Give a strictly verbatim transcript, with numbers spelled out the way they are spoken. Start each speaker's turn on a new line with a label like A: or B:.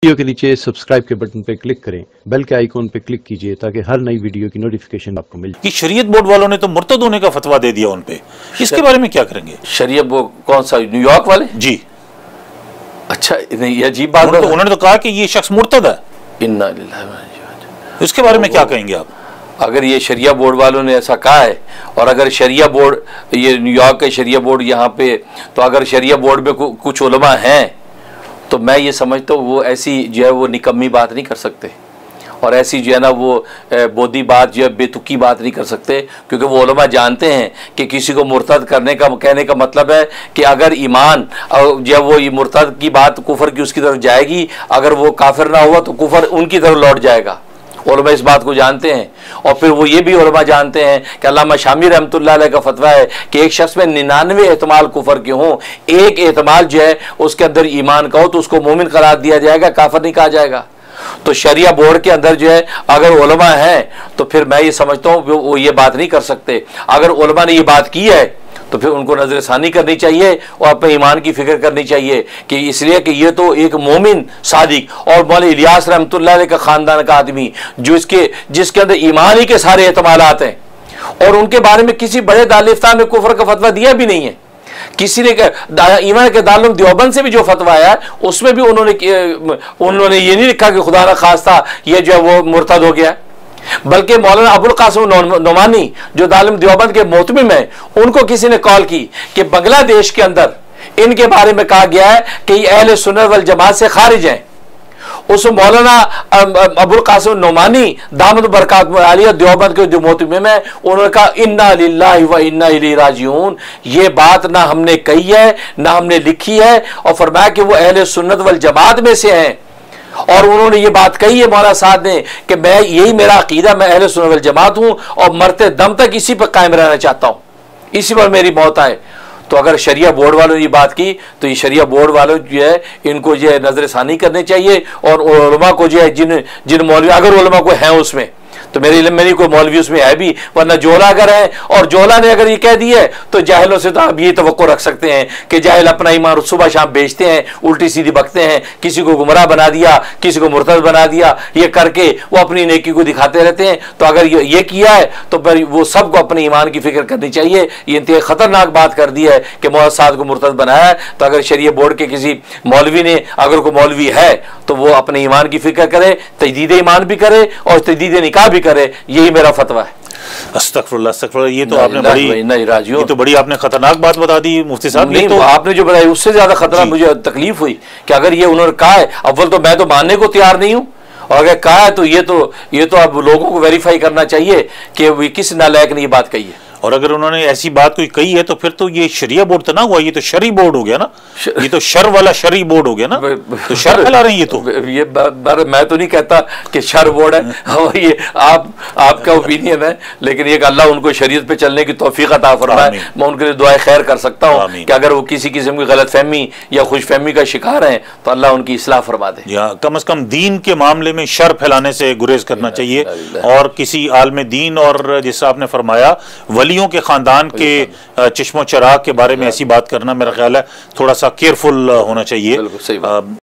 A: Video کے نیچے subscribe کے بٹن پہ کلک کریں، بیل کے آئیکن پہ کلک کیجئے تاکہ ہر نئی ویڈیو کی نوٹیفیکیشن آپ کو مل جائے۔
B: کہ شریعت بورڈ والوں نے تو مرتد ہونے کا فتویٰ دے دیا ان پہ، اس کے بارے میں کیا کریں گے؟
C: شریعت بورڈ کون سا، نیو یارک والے؟
B: جی
C: اچھا، یہ عجیب بات ہے،
B: انہوں نے تو کہا کہ یہ شخص مرتد ہے۔
C: انا للہ و انا الیہ راجعون۔
B: اس کے بارے میں کیا کہیں گے آپ؟
C: اگر یہ شریعہ بورڈ والوں نے ایسا کہا ہے، اور اگر شریعہ بورڈ، یہ نیو یارک کا شریعہ بورڈ یہاں پہ، تو اگر شریعہ بورڈ میں کچھ علماء ہیں تو میں یہ سمجھتا ہوں وہ ایسی جو ہے وہ نکمی بات نہیں کر سکتے، اور ایسی جو ہے نا وہ بودی بات جو ہے بے تکی بات نہیں کر سکتے، کیونکہ وہ علماء جانتے ہیں کہ کسی کو مرتد کرنے کا کہنے کا مطلب ہے کہ اگر ایمان جو ہے وہ یہ مرتد کی بات کفر کی اس کی طرف جائے گی، اگر وہ کافر نہ ہوا تو کفر ان کی طرف لوٹ جائے گا۔ علماء اس بات کو جانتے ہیں، اور پھر وہ یہ بھی علماء جانتے ہیں کہ علامہ شامی رحمۃ اللہ علیہ کا فتویٰ ہے کہ ایک شخص میں ننانوے احتمال کفر کے ہوں، ایک احتمال جو ہے اس کے اندر ایمان کا ہو تو اس کو مومن قرار دیا جائے گا، کافر نہیں کہا جائے گا۔ تو شریعہ بورڈ کے اندر جو ہے اگر علماء ہیں تو پھر میں یہ سمجھتا ہوں وہ یہ بات نہیں کر سکتے۔ اگر علماء نے یہ بات کی ہے تو پھر ان کو نظر ثانی کرنی چاہیے اور اپنے ایمان کی فکر کرنی چاہیے، کہ اس لیے کہ یہ تو ایک مومن صادق اور مولانا الیاس رحمۃ اللہ علیہ کا خاندان کا آدمی جو اس کے جس کے اندر ایمان ہی کے سارے احتمالات ہیں، اور ان کے بارے میں کسی بڑے دارالفتہ نے کفر کا فتویٰ دیا بھی نہیں ہے۔ کسی نے ایمان کے دارالعلوم دیوبند سے بھی جو فتویٰ آیا اس میں بھی انہوں نے انہوں نے یہ نہیں لکھا کہ خدا نہ خواستہ یہ جو ہے وہ مرتد ہو گیا، بلکہ مولانا ابو القاسم نعمانی جو دارالعلوم دیوبند کے محتمم ہیں، ان کو کسی نے کال کی کہ بنگلہ دیش کے اندر ان کے بارے میں کہا گیا ہے کہ یہ اہل سنت والجماعت سے خارج ہیں۔ اس مولانا ابو القاسم نعمانی دامت برکات عالیہ دیوبند کے جو محتمم ہیں، انہوں نے کہا انا للہ و انا الیہ راجعون، یہ بات نہ ہم نے کہی ہے نہ ہم نے لکھی ہے، اور فرمایا کہ وہ اہل سنت والجماعت میں سے ہیں، اور انہوں نے یہ بات کہی ہے مولانا صاحب نے کہ میں یہی میرا عقیدہ، میں اہل سنت والجماعت ہوں اور مرتے دم تک اسی پر قائم رہنا چاہتا ہوں، اسی پر میری موت آئے۔ تو اگر شریعہ بورڈ والوں نے یہ بات کی تو یہ شریعہ بورڈ والوں جو ہے ان کو جو ہے نظر ثانی کرنے چاہیے، اور علماء کو جو ہے جن جن مولوی اگر علماء کو ہیں اس میں، تو میرے علم میں نہیں کوئی مولوی اس میں ہے بھی، ورنہ جولا اگر ہے اور جولا نے اگر یہ کہہ دی ہے تو جاہلوں سے تو آپ یہ توقع رکھ سکتے ہیں کہ جاہل اپنا ایمان صبح شام بیچتے ہیں، الٹی سیدھی بکتے ہیں، کسی کو گمراہ بنا دیا، کسی کو مرتد بنا دیا، یہ کر کے وہ اپنی نیکی کو دکھاتے رہتے ہیں۔ تو اگر یہ کیا ہے تو پھر وہ سب کو اپنے ایمان کی فکر کرنی چاہیے۔ یہ انتہائی خطرناک بات کر دی ہے کہ مولانا صاحب کو مرتد بنایا ہے، تو اگر شریعہ بورڈ کے کسی مولوی نے، اگر کوئی مولوی ہے تو وہ اپنے ایمان کی فکر کرے، تجدید ایمان بھی کرے اور تجدید نکاح بھی کرے، یہی میرا فتویٰ ہے۔
B: استغفر اللہ استغفر اللہ، یہ تو آپ نے بڑی یہ تو بڑی آپ نے خطرناک بات بتا دی مفتی صاحب۔
C: نہیں تو آپ نے جو بتائی اس سے زیادہ خطرہ مجھے تکلیف ہوئی کہ اگر یہ انہوں نے کہا ہے، اول تو میں تو ماننے کو تیار نہیں ہوں، اور اگر کہا ہے تو یہ تو یہ تو اب لوگوں کو ویریفائی کرنا چاہیے کہ وہ کس نالائق نے یہ بات کہی ہے۔
B: اور اگر انہوں نے ایسی بات کوئی کہی ہے تو پھر تو یہ شریعہ بورڈ تو نہ ہوا، یہ تو شرعی بورڈ ہو گیا نا، یہ تو شر والا شرعی بورڈ ہو گیا نا، تو شر پھیلا رہے ہیں یہ تو۔
C: یہ میں تو نہیں کہتا کہ شر بورڈ ہے، یہ آپ آپ کا اوپینین ہے، لیکن یہ کہ اللہ ان کو شریعت پہ چلنے کی توفیق عطا فرمائے۔ میں ان کے لیے دعائے خیر کر سکتا ہوں کہ اگر وہ کسی قسم کی غلط فہمی یا خوش فہمی کا شکار ہیں تو اللہ ان کی اصلاح فرما دے۔
B: یا کم از کم دین کے معاملے میں شر پھیلانے سے گریز کرنا چاہیے، اور کسی عالم دین اور جیسا آپ نے فرمایا ولیوں کے خاندان کے چشم و چراغ کے بارے میں ایسی بات کرنا میرا خیال ہے تھوڑا سا کیئرفل ہونا چاہیے۔